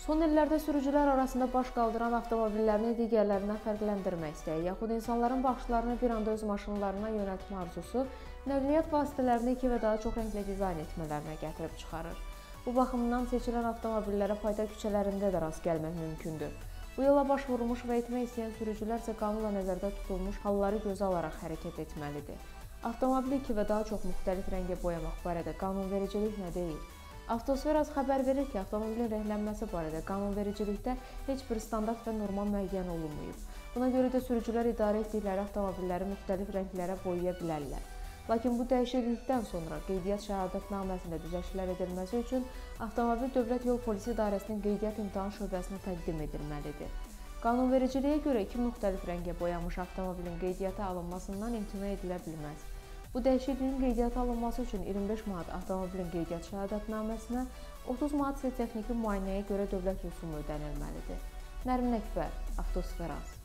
Son illərdə sürücülər arasında baş qaldıran avtomobillərini digərlərindən fərqləndirmək istəyi, yaxud insanların baxışlarını bir anda öz maşınlarına yönəltmə arzusu nəqliyyat vasitələrini 2 və daha çox rənglə dizayn etmələrinə gətirib çıxarır. Bu baxımdan seçilən avtomobillərə paytaxt küçələrində də rast gəlmək mümkündür. Bu yola baş vurmuş və etmək istəyən sürücülər isə qanunla nəzərdə tutulmuş halları gözə alaraq hərəkət etməlidir. Avtomobili 2 və daha çox müxtəlif rəngə boyamaq barədə qanunvericilik nə deyil? Avtosferaz xəbər verir ki, avtomobilin renglənməsi barədə qanunvericilikdə heç bir standart və norma müəyyən olunmayıb. Buna görə də sürücülər idarə etdikləri avtomobilləri müxtəlif rənglərə boyaya bilərlər. Lakin bu dəyişiklikdən sonra qeydiyyat şəhadətnaməsində düzəlişlər edilməsi üçün avtomobil Dövlət Yol Polisi İdarəsinin Qeydiyyat İmtahan Şöbəsinə təqdim edilməlidir. Qanunvericiliyə görə 2 müxtəlif rəngə boyanmış avtomobilin qeydiyyata alınmasından imtina edilə bilməz. Bu dəyişikliyin qeydiyyata alınması üçün 25 manat avtomobilin qeydiyyat şəhadətnaməsinə, 30 manat isə texniki müayinəyə görə dövlət rüsumu ödənilməlidir. Nərmin Əkbər, Avtosferaz.